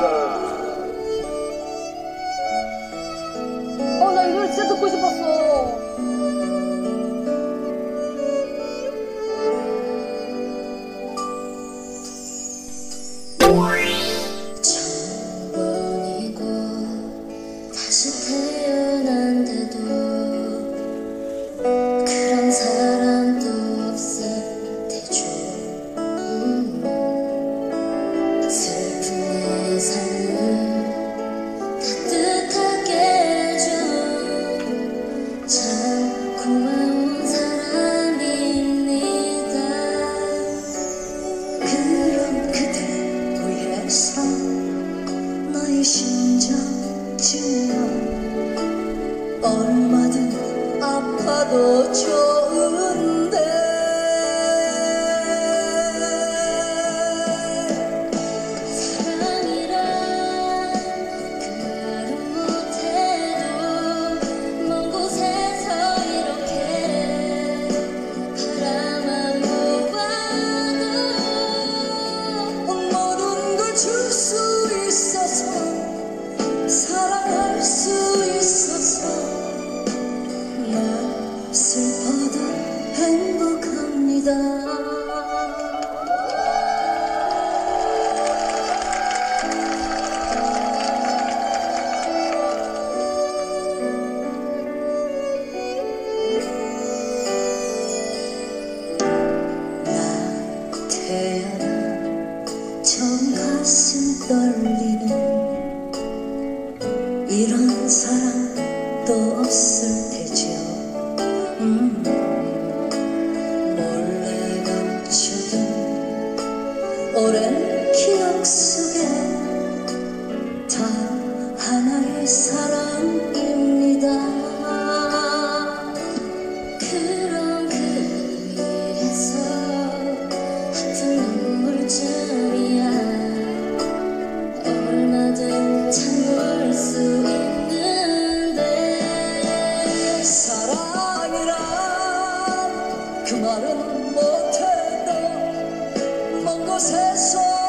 나 이 노래 진짜 듣고 싶었어. 처음이고 다시 태어난데도 그런 사람도 없을 테죠. 슬픈 내 삶을 따뜻하게 해준 참 고마운 사람입니다. 그런 그대 위해서 너의 심장 치면 얼마든 아파도 좋은데 사랑이란 그 말은 못해도 먼 곳에서 이렇게 바라만 보아도 모든 걸 줄 수 있어서 사랑할 수 있어서 나 슬퍼도 행복합니다. 나 태어나 처음 가슴 떨리는 이런 사랑도 없을 테죠. 몰래 감추던 오랜 기억 속에 단 하나의 사랑입니다. 그런 그를 위해서 아픈 눈물쯤이야 얼마든 참을 수 있는데 사랑이란 그 말은 못해도 먼 곳에서